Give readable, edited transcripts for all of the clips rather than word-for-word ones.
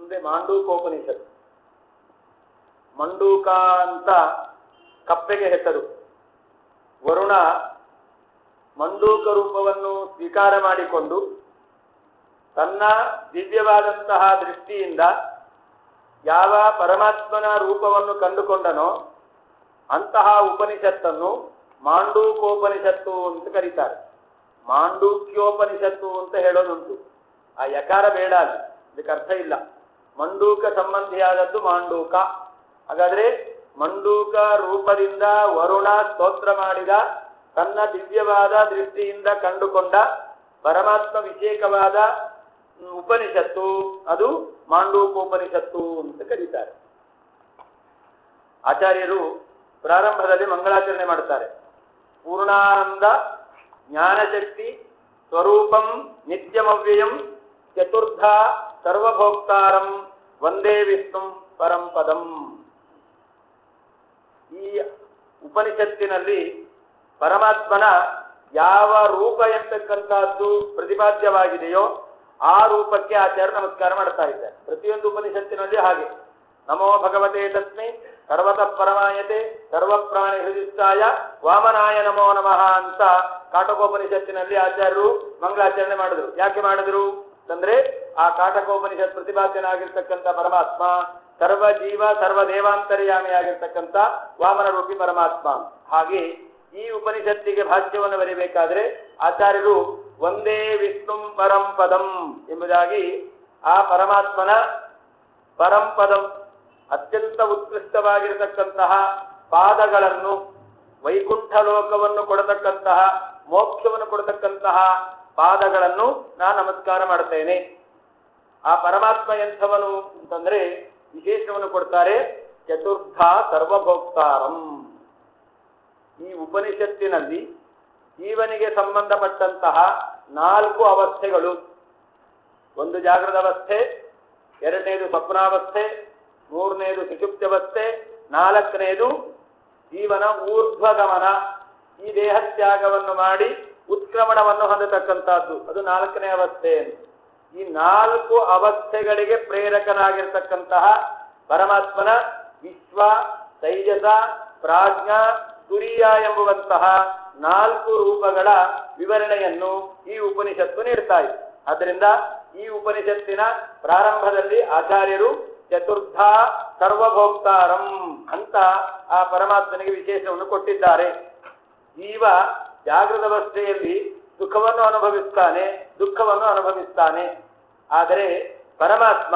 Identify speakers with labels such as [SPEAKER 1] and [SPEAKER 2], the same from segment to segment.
[SPEAKER 1] ಮುಂದೆ ಮಾಂಡೂಕೋಪನಿಷತ್. ಮಂಡೂಕ ಅಂತ ಕಪ್ಪೆಗೆ ಹೆಸರು. ವರುಣ ಮಂಡೂಕ ರೂಪವನ್ನು ಸ್ವೀಕಾರ ಮಾಡಿಕೊಂಡು ತನ್ನ ದಿವ್ಯವಾದಂತಹ ದೃಷ್ಟಿಯಿಂದ ಯಾವ ಪರಮಾತ್ಮನ ರೂಪವನ್ನು ಕಂಡುಕೊಂಡನೋ ಅಂತಹ ಉಪನಿಷತ್ತನ್ನು ಮಾಂಡೂಕೋಪನಿಷತ್ತು ಅಂತ ಕರೀತಾರೆ. ಮಾಂಡೂಕ್ಯೋಪನಿಷತ್ತು ಅಂತ ಹೇಳೋದುಂಟು. ಆ ಯಕಾರ ಬೇಡ, ಅಲ್ಲಿ ಇದಕ್ಕೆ ಅರ್ಥ ಇಲ್ಲ. ಮಂಡೂಕ ಸಂಬಂಧಿಯಾದದ್ದು ಮಾಂಡೂಕ. ಹಾಗಾದ್ರೆ ಮಂಡೂಕ ರೂಪದಿಂದ ವರುಣ ಸ್ತೋತ್ರ ಮಾಡಿದ ತನ್ನ ದಿವ್ಯವಾದ ದೃಷ್ಟಿಯಿಂದ ಕಂಡುಕೊಂಡ ಪರಮಾತ್ಮ ವಿಷೇಕವಾದ ಉಪನಿಷತ್ತು, ಅದು ಮಾಂಡೂಕೋಪನಿಷತ್ತು ಅಂತ ಕರೀತಾರೆ. ಆಚಾರ್ಯರು ಪ್ರಾರಂಭದಲ್ಲಿ ಮಂಗಳಾಚರಣೆ ಮಾಡ್ತಾರೆ. ಪೂರ್ಣಾನಂದ ಜ್ಞಾನಶಕ್ತಿ ಸ್ವರೂಪಂ ನಿತ್ಯಮವ್ಯಯಂ ಚತುರ್ಧ ಸರ್ವಭೋಕ್ತಾರಂ ವಂದೇ ವಿಷ್ಣು ಪರಂಪದಂ. ಈ ಉಪನಿಷತ್ತಿನಲ್ಲಿ ಪರಮಾತ್ಮನ ಯಾವ ರೂಪ ಎಂತಕ್ಕಂಥದ್ದು ಪ್ರತಿಪಾದ್ಯವಾಗಿದೆಯೋ ಆ ರೂಪಕ್ಕೆ ಆಚಾರ್ಯ ನಮಸ್ಕಾರ ಮಾಡ್ತಾ ಇದ್ದಾರೆ. ಪ್ರತಿಯೊಂದು ಉಪನಿಷತ್ತಿನಲ್ಲಿ ಹಾಗೆ. ನಮೋ ಭಗವತೆ ತಸ್ಮೈ ಸರ್ವತಃ ಪರಮಾಯತೆ ಸರ್ವಪ್ರಾಣಿ ಹೃದಿಷ್ಠಾಯ ವಾಮನಾಯ ನಮೋ ನಮಃ ಅಂತ ಕಾಟಕೋಪನಿಷತ್ತಿನಲ್ಲಿ ಆಚಾರ್ಯರು ಮಂಗಳಾಚರಣೆ ಮಾಡಿದ್ರು. ಯಾಕೆ ಮಾಡಿದ್ರು ಅಂತಂದ್ರೆ ಆ ಕಾಟಕೋಪನಿಷತ್ ಪ್ರತಿಪಾದ್ಯನಾಗಿರ್ತಕ್ಕಂಥ ಪರಮಾತ್ಮ ಸರ್ವ ಜೀವ ಸರ್ವ ದೇವಾಂತರ್ಯಾಮಿಯಾಗಿರ್ತಕ್ಕಂಥ ವಾಮನ ರೂಪಿ ಪರಮಾತ್ಮ. ಹಾಗೆ ಈ ಉಪನಿಷತ್ತಿಗೆ ಭಾಷ್ಯವನ್ನು ಬರೀಬೇಕಾದ್ರೆ ಆಚಾರ್ಯರು ಒಂದೇ ವಿಷ್ಣು ಪರಂಪದಂ ಎಂಬುದಾಗಿ ಆ ಪರಮಾತ್ಮನ ಪರಂಪದಂ ಅತ್ಯಂತ ಉತ್ಕೃಷ್ಟವಾಗಿರತಕ್ಕಂತಹ ಪಾದಗಳನ್ನು, ವೈಕುಂಠ ಲೋಕವನ್ನು ಕೊಡತಕ್ಕಂತಹ, ಮೋಕ್ಷವನ್ನು ಕೊಡತಕ್ಕಂತಹ ಪಾದಗಳನ್ನು ನಾನು ನಮಸ್ಕಾರ ಮಾಡ್ತೇನೆ. ಆ ಪರಮಾತ್ಮ ಎಂಥವನು ಅಂತಂದ್ರೆ ವಿಶೇಷವನ್ನು ಕೊಡ್ತಾರೆ, ಚತುರ್ಧ ಸರ್ವಭೋಕ್ತಾರಂ. ಈ ಉಪನಿಷತ್ತಿನಲ್ಲಿ ಜೀವನಿಗೆ ಸಂಬಂಧಪಟ್ಟಂತಹ 4 ಅವಸ್ಥೆಗಳು. ಒಂದು ಜಾಗೃತ ಅವಸ್ಥೆ, 2ನೇದು ಸ್ವಪ್ನಾವಸ್ಥೆ, 3ನೇದು ಸುಷುಪ್ತ್ಯವಸ್ಥೆ, 4ನೇದು ಜೀವನ ಊರ್ಧ್ವಗಮನ. ಈ ದೇಹತ್ಯಾಗವನ್ನು ಮಾಡಿ ಉತ್ಕ್ರಮಣವನ್ನು ಹೊಂದತಕ್ಕಂಥದ್ದು, ಅದು 4ನೇ ಅವಸ್ಥೆ. ಈ 4 ಅವಸ್ಥೆಗಳಿಗೆ ಪ್ರೇರಕನಾಗಿರ್ತಕ್ಕಂತಹ ಪರಮಾತ್ಮನ ವಿಶ್ವ, ತೈಜಸ, ಪ್ರಾಜ್ಞಾ, ತುರಿಯ ಎಂಬುವಂತಹ 4 ರೂಪಗಳ ವಿವರಣೆಯನ್ನು ಈ ಉಪನಿಷತ್ತು ನೀಡ್ತಾ ಇದೆ. ಆದ್ದರಿಂದ ಈ ಉಪನಿಷತ್ತಿನ ಪ್ರಾರಂಭದಲ್ಲಿ ಆಚಾರ್ಯರು ಚತುರ್ಧ ಸರ್ವಭೋಕ್ತಾರಂ ಅಂತ ಆ ಪರಮಾತ್ಮನಿಗೆ ವಿಶೇಷವನ್ನು ಕೊಟ್ಟಿದ್ದಾರೆ. ಜೀವ ಜಾಗೃತ ಅವಸ್ಥೆಯಲ್ಲಿ ಸುಖವನ್ನು ಅನುಭವಿಸ್ತಾನೆ, ದುಃಖವನ್ನು ಅನುಭವಿಸ್ತಾನೆ. ಆದರೆ ಪರಮಾತ್ಮ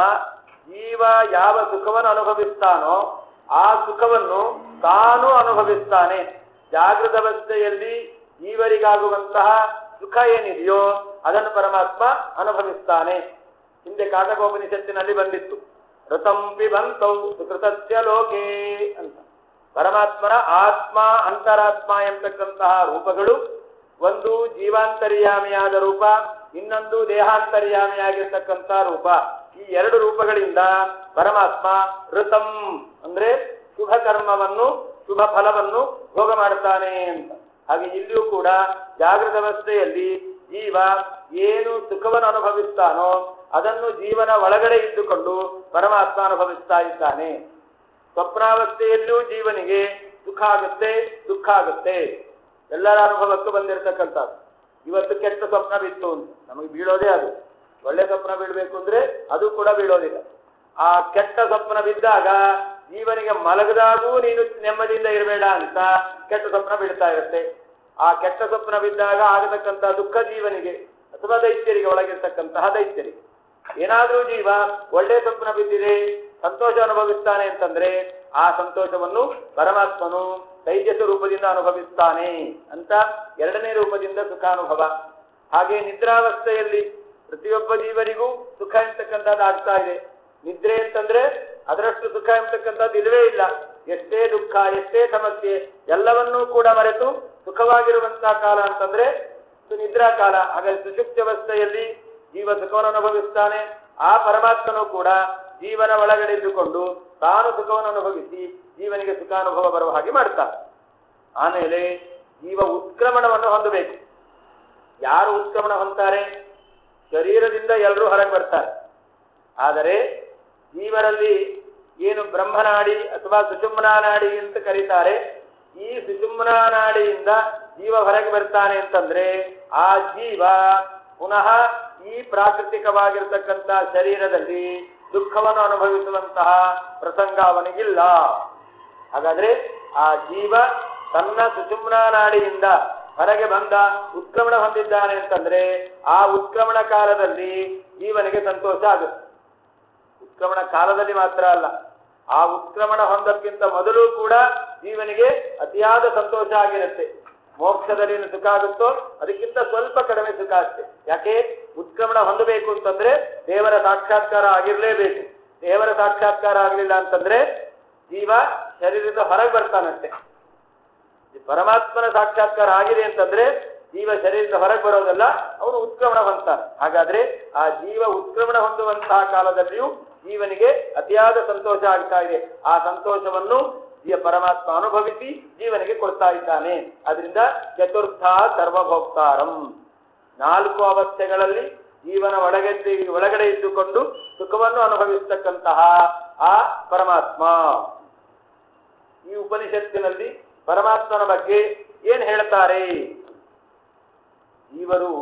[SPEAKER 1] ಜೀವ ಯಾವ ಸುಖವನ್ನು ಅನುಭವಿಸ್ತಾನೋ ಆ ಸುಖವನ್ನು ತಾನು ಅನುಭವಿಸ್ತಾನೆ. ಜಾಗೃತ ಅವಸ್ಥೆಯಲ್ಲಿ ಜೀವರಿಗಾಗುವಂತಹ ಸುಖ ಏನಿದೆಯೋ ಅದನ್ನು ಪರಮಾತ್ಮ ಅನುಭವಿಸ್ತಾನೆ. ಹಿಂದೆ ಕಾಟಕೋಪನಿಷತ್ತಿನಲ್ಲಿ ಬಂದಿತ್ತು, ಋತಂ ಪಿಬಂತೌ ಸುಕೃತಸ್ಯ ಲೋಕೇ ಅಂತ. ಪರಮಾತ್ಮನ ಆತ್ಮ, ಅಂತರಾತ್ಮ ಎಂಬತಕ್ಕಂತಹ ರೂಪಗಳು, ಒಂದು ಜೀವಾಂತರ್ಯಾಮಿಯಾದ ರೂಪ, ಇನ್ನೊಂದು ದೇಹಾಂತರ್ಯಾಮಿಯಾಗಿರ್ತಕ್ಕಂಥ ರೂಪ. ಈ 2 ರೂಪಗಳಿಂದ ಪರಮಾತ್ಮ ಋತಂ ಅಂದ್ರೆ ಶುಭ ಕರ್ಮವನ್ನು, ಶುಭ ಫಲವನ್ನು ಭೋಗ ಮಾಡ್ತಾನೆ ಅಂತ. ಹಾಗೆ ಇಲ್ಲಿಯೂ ಕೂಡ ಜಾಗೃತ ಅವಸ್ಥೆಯಲ್ಲಿ ಜೀವ ಏನು ಸುಖವನ್ನು ಅನುಭವಿಸ್ತಾನೋ ಅದನ್ನು ಜೀವನ ಒಳಗಡೆ ಇದ್ದುಕೊಂಡು ಪರಮಾತ್ಮ ಅನುಭವಿಸ್ತಾ ಇದ್ದಾನೆ. ಸ್ವಪ್ನಾವಸ್ಥೆಯಲ್ಲೂ ಜೀವನಿಗೆ ಸುಖ ಆಗುತ್ತೆ, ದುಃಖ ಆಗುತ್ತೆ. ಎಲ್ಲರ ಅನುಭವಕ್ಕೂ ಬಂದಿರತಕ್ಕಂಥದ್ದು. ಇವತ್ತು ಕೆಟ್ಟ ಸ್ವಪ್ನ ಬಿತ್ತು ಅಂತ ನಮಗೆ ಬೀಳೋದೇ ಅದು. ಒಳ್ಳೆ ಸ್ವಪ್ನ ಬೀಳಬೇಕು ಅಂದ್ರೆ ಅದು ಕೂಡ ಬೀಳೋದಿಲ್ಲ. ಆ ಕೆಟ್ಟ ಸ್ವಪ್ನ ಬಿದ್ದಾಗ ಜೀವನಿಗೆ ಮಲಗದಾಗೂ ನೀನು ನೆಮ್ಮದಿಯಿಂದ ಇರಬೇಡ ಅಂತ ಕೆಟ್ಟ ಸ್ವಪ್ನ ಬೀಳ್ತಾ ಇರುತ್ತೆ. ಆ ಕೆಟ್ಟ ಸ್ವಪ್ನ ಬಿದ್ದಾಗ ಆಗತಕ್ಕಂತಹ ದುಃಖ ಜೀವನಿಗೆ ಅಥವಾ ದೈತ್ಯರಿಗೆ, ಒಳಗಿರ್ತಕ್ಕಂತಹ ದೈತ್ಯರಿಗೆ. ಏನಾದ್ರೂ ಜೀವ ಒಳ್ಳೆ ಸ್ವಪ್ನ ಬಿದ್ದಿದೆ, ಸಂತೋಷ ಅನುಭವಿಸ್ತಾನೆ ಅಂತಂದ್ರೆ ಆ ಸಂತೋಷವನ್ನು ಪರಮಾತ್ಮನು ತೈಜಸ ರೂಪದಿಂದ ಅನುಭವಿಸ್ತಾನೆ ಅಂತ 2ನೇ ರೂಪದಿಂದ ಸುಖಾನುಭವ. ಹಾಗೆ ನಿದ್ರಾವಸ್ಥೆಯಲ್ಲಿ ಪ್ರತಿಯೊಬ್ಬ ಜೀವನಿಗೂ ಸುಖ ಎಂತಕ್ಕಂಥದ್ದು ಆಗ್ತಾ ಇದೆ. ನಿದ್ರೆ ಅಂತಂದ್ರೆ ಅದರಷ್ಟು ಸುಖ ಎಂಬತಕ್ಕಂಥದ್ದು ಇಲ್ಲವೇ ಇಲ್ಲ. ಎಷ್ಟೇ ದುಃಖ, ಎಷ್ಟೇ ಸಮಸ್ಯೆ ಎಲ್ಲವನ್ನೂ ಕೂಡ ಮರೆತು ಸುಖವಾಗಿರುವಂತಹ ಕಾಲ ಅಂತಂದ್ರೆ ನಿದ್ರಾ ಕಾಲ. ಹಾಗಾಗಿ ಸುಷುಪ್ತ್ಯವಸ್ಥೆಯಲ್ಲಿ ಜೀವ ಸುಖವನ್ನು ಅನುಭವಿಸ್ತಾನೆ. ಆ ಪರಮಾತ್ಮನು ಕೂಡ ಜೀವನ ಒಳಗಡೆ ಇದ್ದುಕೊಂಡು ತಾನು ಸುಖವನ್ನು ಅನುಭವಿಸಿ ಜೀವನಿಗೆ ಸುಖಾನುಭವ ಬರುವ ಹಾಗೆ ಮಾಡ್ತಾನೆ. ಆಮೇಲೆ ಜೀವ ಉತ್ಕ್ರಮಣವನ್ನು ಹೊಂದಬೇಕು. ಯಾರು ಉತ್ಕ್ರಮಣ ಹೊಂದ್ತಾರೆ? ಶರೀರದಿಂದ ಎಲ್ಲರೂ ಹೊರಗೆ ಬರ್ತಾರೆ. ಆದರೆ ಜೀವರಲ್ಲಿ ಏನು ಬ್ರಹ್ಮನಾಡಿ ಅಥವಾ ಸುಷುಮ್ನಾ ನಾಡಿ ಅಂತ ಕರೀತಾರೆ, ಈ ಸುಷುಮ್ನಾ ನಾಡಿಯಿಂದ ಜೀವ ಹೊರಗೆ ಬರ್ತಾನೆ ಅಂತಂದ್ರೆ ಆ ಜೀವ ಪುನಃ ಈ ಪ್ರಾಕೃತಿಕವಾಗಿರ್ತಕ್ಕಂಥ ಶರೀರದಲ್ಲಿ ದುಃಖವನ್ನು ಅನುಭವಿಸುವಂತಹ ಪ್ರಸಂಗ ಅವನಿಗಿಲ್ಲ. ಹಾಗಾದ್ರೆ ಆ ಜೀವ ತನ್ನ ಸುಷುಮ್ನಾ ನಾಡಿಯಿಂದ ಹೊರಗೆ ಬಂದ ಉತ್ಕ್ರಮಣ ಹೊಂದಿದ್ದಾನೆ ಅಂತಂದ್ರೆ ಆ ಉತ್ಕ್ರಮಣ ಕಾಲದಲ್ಲಿ ಜೀವನಿಗೆ ಸಂತೋಷ ಆಗುತ್ತೆ. ಉತ್ಕ್ರಮಣ ಕಾಲದಲ್ಲಿ ಮಾತ್ರ ಅಲ್ಲ, ಆ ಉತ್ಕ್ರಮಣ ಹೊಂದಕ್ಕಿಂತ ಮೊದಲು ಕೂಡ ಜೀವನಿಗೆ ಅತಿಯಾದ ಸಂತೋಷ ಆಗಿರುತ್ತೆ. ಮೋಕ್ಷದಲ್ಲಿ ಏನು ಸುಖ ಆಗುತ್ತೋ ಅದಕ್ಕಿಂತ ಸ್ವಲ್ಪ ಕಡಿಮೆ ಸುಖ ಆಗುತ್ತೆ. ಯಾಕೆ? ಉತ್ಕ್ರಮಣ ಹೊಂದಬೇಕು ಅಂತಂದ್ರೆ ದೇವರ ಸಾಕ್ಷಾತ್ಕಾರ ಆಗಿರ್ಲೇಬೇಕು. ದೇವರ ಸಾಕ್ಷಾತ್ಕಾರ ಆಗಲಿಲ್ಲ ಅಂತಂದ್ರೆ ಜೀವ ಶರೀರದಿಂದ ಹೊರಗೆ ಬರ್ತಾನಂತೆ. ಪರಮಾತ್ಮನ ಸಾಕ್ಷಾತ್ಕಾರ ಆಗಿದೆ ಅಂತಂದ್ರೆ ಜೀವ ಶರೀರದಿಂದ ಹೊರಗೆ ಬರೋದಲ್ಲ, ಅವನು ಉತ್ಕ್ರಮಣ ಹೊಂದ್ತಾನೆ. ಹಾಗಾದ್ರೆ ಆ ಜೀವ ಉತ್ಕ್ರಮಣ ಹೊಂದುವಂತಹ ಕಾಲದಲ್ಲಿಯೂ ಜೀವನಿಗೆ ಅತಿಯಾದ ಸಂತೋಷ ಆಗ್ತಾ ಇದೆ. ಆ ಸಂತೋಷವನ್ನು ಪರಮಾತ್ಮ ಅನುಭವಿಸಿ ಜೀವನಿಗೆ ಕೊಡ್ತಾ ಇದ್ದಾನೆ. ಅದರಿಂದ ಚತುರ್ಥ ಸರ್ವಭೋಕ್ತಾರಂ, 4 ಅವಸ್ಥೆಗಳಲ್ಲಿ ಜೀವನ ಒಳಗಡೆ ಇದ್ದುಕೊಂಡು ಸುಖವನ್ನು ಅನುಭವಿಸತಕ್ಕಂತಹ ಆ ಪರಮಾತ್ಮ. ಈ ಉಪನಿಷತ್ತಿನಲ್ಲಿ ಪರಮಾತ್ಮನ ಬಗ್ಗೆ ಏನ್ ಹೇಳ್ತಾರೆ? ಜೀವರು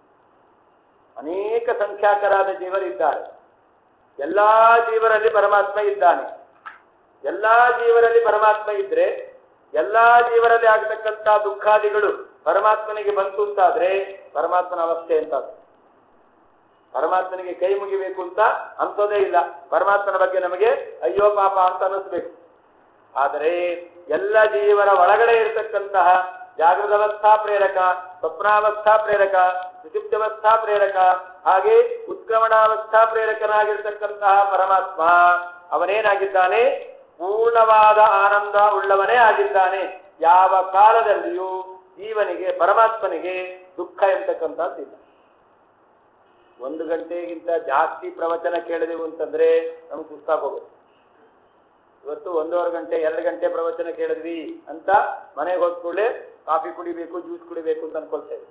[SPEAKER 1] ಅನೇಕ ಸಂಖ್ಯಾಕರಾದ ಜೀವರಿದ್ದಾರೆ. ಎಲ್ಲಾ ಜೀವರಲ್ಲಿ ಪರಮಾತ್ಮ ಇದ್ದಾನೆ. ಎಲ್ಲಾ ಜೀವರಲ್ಲಿ ಪರಮಾತ್ಮ ಇದ್ರೆ ಎಲ್ಲಾ ಜೀವರಲ್ಲಿ ಆಗತಕ್ಕಂಥ ದುಃಖಾದಿಗಳು ಪರಮಾತ್ಮನಿಗೆ ಬಂತು ಅಂತಾದ್ರೆ ಪರಮಾತ್ಮನ ಅವಸ್ಥೆ ಅಂತ. ಪರಮಾತ್ಮನಿಗೆ ಕೈ ಮುಗಿಬೇಕು ಅಂತ ಅನ್ಸೋದೇ ಇಲ್ಲ. ಪರಮಾತ್ಮನ ಬಗ್ಗೆ ನಮಗೆ ಅಯ್ಯೋ ಪಾಪ ಅಂತ ಅನ್ನಿಸ್ಬೇಕು. ಆದರೆ ಎಲ್ಲ ಜೀವರ ಒಳಗಡೆ ಇರತಕ್ಕಂತಹ ಜಾಗೃತಾವಸ್ಥಾ ಪ್ರೇರಕ, ಸ್ವಪ್ನಾವಸ್ಥಾ ಪ್ರೇರಕ, ಸುಷುಪ್ತಾವಸ್ಥಾ ಪ್ರೇರಕ, ಹಾಗೆ ಉತ್ಕ್ರಮಣಾವಸ್ಥಾ ಪ್ರೇರಕನಾಗಿರ್ತಕ್ಕಂತಹ ಪರಮಾತ್ಮ ಅವನೇನಾಗಿದ್ದಾನೆ? ಪೂರ್ಣವಾದ ಆನಂದ ಉಳ್ಳವನೇ ಆಗಿದ್ದಾನೆ. ಯಾವ ಕಾಲದಲ್ಲಿಯೂ ಜೀವನಿಗೆ ಪರಮಾತ್ಮನಿಗೆ ದುಃಖ ಎಂತಕ್ಕಂಥದ್ದಿಲ್ಲ. 1 ಗಂಟೆಗಿಂತ ಜಾಸ್ತಿ ಪ್ರವಚನ ಕೇಳಿದೆವು ಅಂತಂದ್ರೆ ನಮ್ಗೆ ಸುಸ್ತಾಗೋಗುತ್ತೆ. ಇವತ್ತು 1.5 ಗಂಟೆ 2 ಗಂಟೆ ಪ್ರವಚನ ಕೇಳಿದ್ವಿ ಅಂತ ಮನೆಗೆ ಹೋದ ಕೂಡಲೇ ಕಾಫಿ ಕುಡಿಬೇಕು, ಜ್ಯೂಸ್ ಕುಡಿಬೇಕು ಅಂತ ಅನ್ಕೊಳ್ತೇವೆ.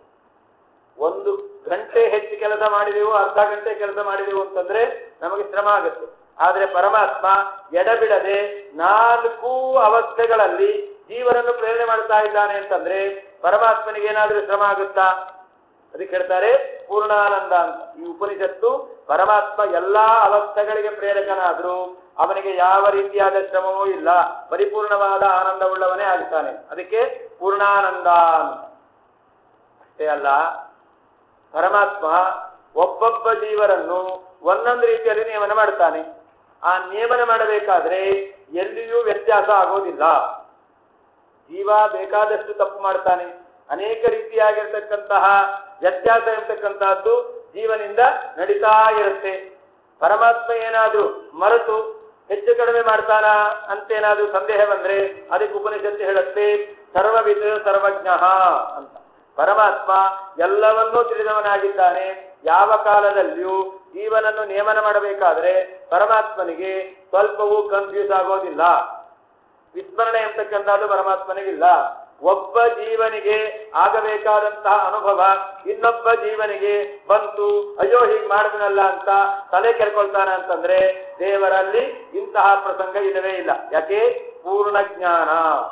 [SPEAKER 1] 1 ಗಂಟೆ ಹೆಚ್ಚು ಕೆಲಸ ಮಾಡಿದೆವು, ಅರ್ಧ ಗಂಟೆ ಕೆಲಸ ಮಾಡಿದೆವು ಅಂತಂದ್ರೆ ನಮಗೆ ಶ್ರಮ ಆಗುತ್ತೆ. ಆದ್ರೆ ಪರಮಾತ್ಮ ಎಡಬಿಡದೆ 4 ಅವಸ್ಥೆಗಳಲ್ಲಿ ಜೀವನನ್ನು ಪ್ರೇರಣೆ ಮಾಡ್ತಾ ಇದ್ದಾನೆ ಅಂತಂದ್ರೆ ಪರಮಾತ್ಮನಿಗೆ ಏನಾದ್ರೂ ಶ್ರಮ ಆಗುತ್ತಾ? ಅದಕ್ಕೆ ಹೇಳ್ತಾರೆ ಪೂರ್ಣಾನಂದ ಅಂತ. ಈ ಉಪನಿಷತ್ತು ಪರಮಾತ್ಮ ಎಲ್ಲಾ ಅವಸ್ಥೆಗಳಿಗೆ ಪ್ರೇರಕನಾದ್ರೂ ಅವನಿಗೆ ಯಾವ ರೀತಿಯಾದ ಶ್ರಮವೂ ಇಲ್ಲ, ಪರಿಪೂರ್ಣವಾದ ಆನಂದವುಳ್ಳವನೇ ಆಗ್ತಾನೆ. ಅದಕ್ಕೆ ಪೂರ್ಣಾನಂದ ಅಂತ. ಅಷ್ಟೇ ಅಲ್ಲ, ಪರಮಾತ್ಮ ಒಬ್ಬೊಬ್ಬ ಜೀವರನ್ನು ಒಂದೊಂದು ರೀತಿಯಲ್ಲಿ ನಿಯಮನ ಮಾಡ್ತಾನೆ. ಆ ನಿಯಮನ ಮಾಡಬೇಕಾದ್ರೆ ಎಲ್ಲಿಯೂ ವ್ಯತ್ಯಾಸ ಆಗೋದಿಲ್ಲ. ಜೀವ ಬೇಕಾದಷ್ಟು ತಪ್ಪು ಮಾಡ್ತಾನೆ. ಅನೇಕ ರೀತಿಯಾಗಿರ್ತಕ್ಕಂತಹ ವ್ಯತ್ಯಾಸ ಇರ್ತಕ್ಕಂತಹದ್ದು ಜೀವನಿಂದ ನಡೀತಾ ಇರುತ್ತೆ. ಪರಮಾತ್ಮ ಏನಾದ್ರೂ ಮರೆತು ಹೆಚ್ಚು ಕಡಿಮೆ ಮಾಡ್ತಾನ ಅಂತೇನಾದ್ರೂ ಸಂದೇಹ ಬಂದ್ರೆ ಅದಕ್ಕೆ ಉಪನಿಷತ್ತು ಹೇಳುತ್ತೆ ಸರ್ವವಿದ್ ಸರ್ವಜ್ಞ ಅಂತ. ಪರಮಾತ್ಮ ಎಲ್ಲವನ್ನೂ ತಿಳಿದವನಾಗಿದ್ದಾನೆ. ಯಾವ ಕಾಲದಲ್ಲಿಯೂ ಜೀವನನ್ನು ನೇಮನ ಮಾಡಬೇಕಾದ್ರೆ ಪರಮಾತ್ಮನಿಗೆ ಸ್ವಲ್ಪವೂ ಕನ್ಫ್ಯೂಸ್ ಆಗೋದಿಲ್ಲ. ವಿಸ್ಮರಣೆ ಎಂತಕ್ಕಂಥದ್ದು ಪರಮಾತ್ಮನಿಗಿಲ್ಲ. ಒಬ್ಬ ಜೀವನಿಗೆ ಆಗಬೇಕಾದಂತಹ ಅನುಭವ ಇನ್ನೊಬ್ಬ ಜೀವನಿಗೆ ಬಂತು, ಅಯ್ಯೋ ಹೀಗೆ ಮಾಡಿದ್ನಲ್ಲ ಅಂತ ತಲೆ ಕೆರ್ಕೊಳ್ತಾನ ಅಂತಂದ್ರೆ ದೇವರಲ್ಲಿ ಇಂತಹ ಪ್ರಸಂಗ ಇಲ್ಲವೇ ಇಲ್ಲ. ಯಾಕೆ? ಪೂರ್ಣ ಜ್ಞಾನ.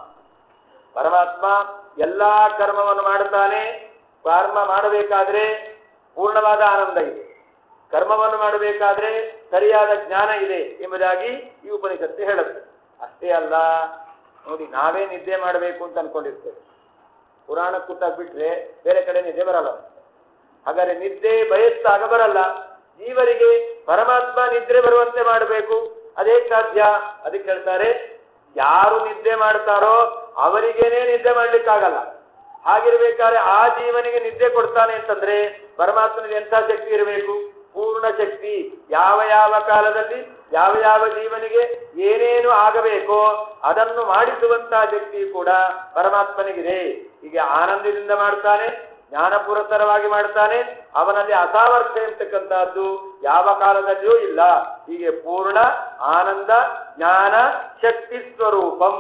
[SPEAKER 1] ಪರಮಾತ್ಮ ಎಲ್ಲಾ ಕರ್ಮವನ್ನು ಮಾಡುತ್ತಾನೆ. ಕರ್ಮ ಮಾಡಬೇಕಾದ್ರೆ ಪೂರ್ಣವಾದ ಆನಂದ ಇದೆ, ಕರ್ಮವನ್ನು ಮಾಡಬೇಕಾದ್ರೆ ಸರಿಯಾದ ಜ್ಞಾನ ಇದೆ ಎಂಬುದಾಗಿ ಈ ಉಪನಿಷತ್ತು ಹೇಳುತ್ತೆ. ಅಷ್ಟೇ ಅಲ್ಲ, ನೋಡಿ, ನಾವೇ ನಿದ್ದೆ ಮಾಡಬೇಕು ಅಂತ ಅನ್ಕೊಂಡಿರ್ತೇವೆ. ಪುರಾಣ ಕೂತಾಗ್ಬಿಟ್ರೆ ಬೇರೆ ಕಡೆ ನಿದ್ದೆ ಬರಲ್ಲ. ಹಾಗಾದ್ರೆ ನಿದ್ದೆ ಬಯಸ್ತಾಗ ಬರಲ್ಲ. ಜೀವರಿಗೆ ಪರಮಾತ್ಮ ನಿದ್ರೆ ಬರುವಂತೆ ಮಾಡಬೇಕು. ಅದೇ ಸಾಧ್ಯ. ಅದಕ್ಕೆ ಹೇಳ್ತಾರೆ, ಯಾರು ನಿದ್ದೆ ಮಾಡ್ತಾರೋ ಅವರಿಗೇನೆ ನಿದ್ದೆ ಮಾಡ್ಲಿಕ್ಕಾಗಲ್ಲ. ಹಾಗಿರ್ಬೇಕಾದ್ರೆ ಆ ಜೀವನಿಗೆ ನಿದ್ದೆ ಕೊಡ್ತಾನೆ ಅಂತಂದ್ರೆ ಪರಮಾತ್ಮನಿಗೆ ಎಂಥ ಶಕ್ತಿ ಇರಬೇಕು? ಪೂರ್ಣ ಶಕ್ತಿ. ಯಾವ ಯಾವ ಕಾಲದಲ್ಲಿ ಯಾವ ಯಾವ ಜೀವನಿಗೆ ಏನೇನು ಆಗಬೇಕೋ ಅದನ್ನು ಮಾಡಿಸುವಂತಹ ಶಕ್ತಿ ಕೂಡ ಪರಮಾತ್ಮನಿಗಿದೆ. ಹೀಗೆ ಆನಂದದಿಂದ ಮಾಡ್ತಾನೆ, ಜ್ಞಾನ ಪುರಸ್ಸರವಾಗಿ ಮಾಡ್ತಾನೆ. ಅವನಲ್ಲಿ ಅಸಾಮರ್ಥ್ಯ ಎಂತಕ್ಕಂತಹದ್ದು ಯಾವ ಕಾಲದಲ್ಲಿಯೂ ಇಲ್ಲ. ಹೀಗೆ ಪೂರ್ಣ ಆನಂದ ಜ್ಞಾನ ಶಕ್ತಿ ಸ್ವರೂಪಂ.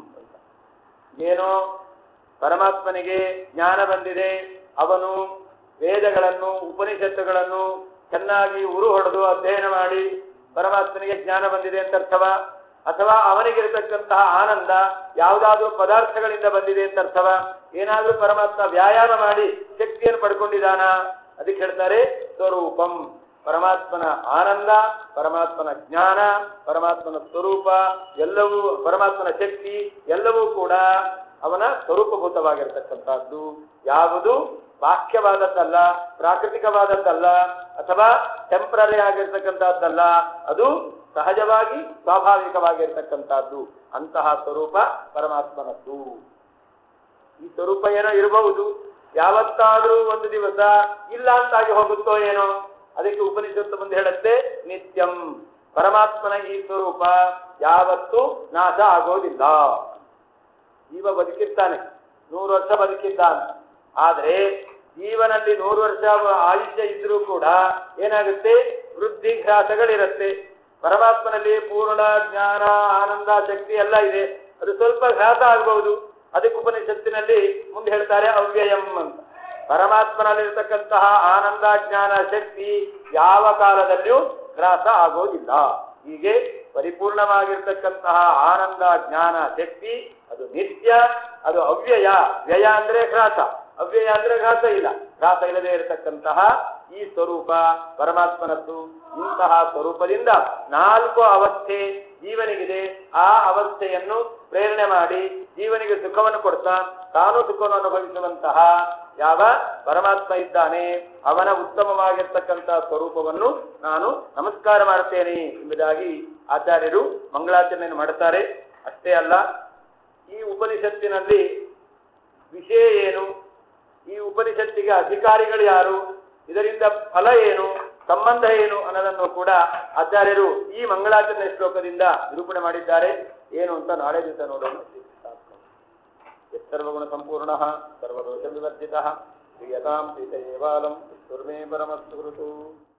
[SPEAKER 1] ಏನೋ ಪರಮಾತ್ಮನಿಗೆ ಜ್ಞಾನ ಬಂದಿದೆ, ಅವನು ವೇದಗಳನ್ನು ಉಪನಿಷತ್ತುಗಳನ್ನು ಚೆನ್ನಾಗಿ ಉರು ಹೊಡೆದು ಅಧ್ಯಯನ ಮಾಡಿ ಪರಮಾತ್ಮನಿಗೆ ಜ್ಞಾನ ಬಂದಿದೆ ಅಂತ ಅರ್ಥವಾ? ಅಥವಾ ಅವನಿಗಿರತಕ್ಕಂತಹ ಆನಂದ ಯಾವುದಾದ್ರೂ ಪದಾರ್ಥಗಳಿಂದ ಬಂದಿದೆ ಅಂತ ಅರ್ಥವಾ? ಏನಾದ್ರೂ ಪರಮಾತ್ಮ ವ್ಯಾಯಾಮ ಮಾಡಿ ಶಕ್ತಿಯನ್ನು ಪಡ್ಕೊಂಡಿದ್ದಾನ? ಅದಕ್ಕೆ ಹೇಳ್ತಾರೆ ಸ್ವರೂಪಂ. ಪರಮಾತ್ಮನ ಆನಂದ, ಪರಮಾತ್ಮನ ಜ್ಞಾನ, ಪರಮಾತ್ಮನ ಸ್ವರೂಪ ಎಲ್ಲವೂ, ಪರಮಾತ್ಮನ ಶಕ್ತಿ ಎಲ್ಲವೂ ಕೂಡ ಅವನ ಸ್ವರೂಪಭೂತವಾಗಿರತಕ್ಕಂಥದ್ದು. ಯಾವುದು ಬಾಹ್ಯವಾದದ್ದಲ್ಲ, ಪ್ರಾಕೃತಿಕವಾದದ್ದಲ್ಲ, ಅಥವಾ ಟೆಂಪರರಿ ಆಗಿರ್ತಕ್ಕಂಥದ್ದಲ್ಲ. ಅದು ಸಹಜವಾಗಿ ಸ್ವಾಭಾವಿಕವಾಗಿರ್ತಕ್ಕಂಥದ್ದು. ಅಂತಹ ಸ್ವರೂಪ ಪರಮಾತ್ಮನದ್ದು. ಈ ಸ್ವರೂಪ ಏನೋ ಇರಬಹುದು, ಯಾವತ್ತಾದ್ರೂ ಒಂದು ದಿವಸ ಇಲ್ಲ ಅಂತಾಗಿ ಹೋಗುತ್ತೋ ಏನೋ. ಅದಕ್ಕೆ ಉಪನಿಷತ್ತು ಮುಂದೆ ಹೇಳುತ್ತೆ ನಿತ್ಯಂ. ಪರಮಾತ್ಮನ ಈ ಸ್ವರೂಪ ಯಾವತ್ತೂ ನಾಶ ಆಗೋದಿಲ್ಲ. ಜೀವ ಬದುಕಿರ್ತಾನೆ, 100 ವರ್ಷ ಬದುಕಿದ್ದಾನೆ. ಆದ್ರೆ ಜೀವನಲ್ಲಿ 100 ವರ್ಷ ಆಯುಷ್ಯ ಇದ್ರೂ ಕೂಡ ಏನಾಗುತ್ತೆ? ವೃದ್ಧಿ ಘಾತಗಳಿರುತ್ತೆ. ಪರಮಾತ್ಮನಲ್ಲಿ ಪೂರ್ಣ ಜ್ಞಾನ, ಆನಂದ, ಶಕ್ತಿ ಎಲ್ಲ ಇದೆ. ಅದು ಸ್ವಲ್ಪ ಘಾತ ಆಗಬಹುದು. ಅದಕ್ಕೆ ಉಪನಿಷತ್ತಿನಲ್ಲಿ ಮುಂದೆ ಹೇಳ್ತಾರೆ ಅವ್ಯಯಂ ಅಂತ. ಪರಮಾತ್ಮನಲ್ಲಿರ್ತಕ್ಕಂತಹ ಆನಂದ, ಜ್ಞಾನ, ಶಕ್ತಿ ಯಾವ ಕಾಲದಲ್ಲಿಯೂ ಗ್ರಾಸ ಆಗೋದಿಲ್ಲ. ಹೀಗೆ ಪರಿಪೂರ್ಣವಾಗಿರ್ತಕ್ಕಂತಹ ಆನಂದ, ಜ್ಞಾನ, ಶಕ್ತಿ ಅದು ನಿತ್ಯ, ಅದು ಅವ್ಯಯ. ವ್ಯಯ ಅಂದ್ರೆ ಘಾತ, ಅವ್ಯಯ ಅಂದ್ರೆ ಘಾತ ಇಲ್ಲ. ಘಾತ ಇಲ್ಲದೆ ಇರತಕ್ಕಂತಹ ಈ ಸ್ವರೂಪ ಪರಮಾತ್ಮನದ್ದು. ಇಂತಹ ಸ್ವರೂಪದಿಂದ 4 ಅವಸ್ಥೆ ಜೀವನಿಗಿದೆ. ಆ ಅವಸ್ಥೆಯನ್ನು ಪ್ರೇರಣೆ ಮಾಡಿ ಜೀವನಿಗೆ ಸುಖವನ್ನು ಕೊಡ್ತಾ ತಾನು ಸುಖವನ್ನು ಅನುಭವಿಸುವಂತಹ ಯಾವ ಪರಮಾತ್ಮ ಇದ್ದಾನೆ, ಅವನ ಉತ್ತಮವಾಗಿರ್ತಕ್ಕಂತಹ ಸ್ವರೂಪವನ್ನು ನಾನು ನಮಸ್ಕಾರ ಮಾಡುತ್ತೇನೆ ಎಂಬುದಾಗಿ ಆಚಾರ್ಯರು ಮಂಗಳಾಚರಣೆಯನ್ನು ಮಾಡುತ್ತಾರೆ. ಅಷ್ಟೇ ಅಲ್ಲ, ಈ ಉಪನಿಷತ್ತಿನಲ್ಲಿ ವಿಷಯ ಏನು, ಈ ಉಪನಿಷತ್ತಿಗೆ ಅಧಿಕಾರಿಗಳು ಯಾರು, ಇದರಿಂದ ಫಲ ಏನು, ಸಂಬಂಧ ಏನು ಅನ್ನೋದನ್ನು ಕೂಡ ಆಚಾರ್ಯರು ಈ ಮಂಗಳಾಚರಣೆ ಶ್ಲೋಕದಿಂದ ನಿರೂಪಣೆ ಮಾಡಿದ್ದಾರೆ. ಏನು ಅಂತ ನಾಳೆ ದಿವಸ ನೋಡೋಣ. ಸರ್ವಗುಣ ಸಂಪೂರ್ಣ ಸರ್ವದೋಷ ವಿವರ್ಜಿತ ಪ್ರಿಯತಾಂ ಪ್ರೀತಯೇವಾಲಂ ವಿಷ್ಣುರ್ಮೇ ಪರಮಸ್ತು.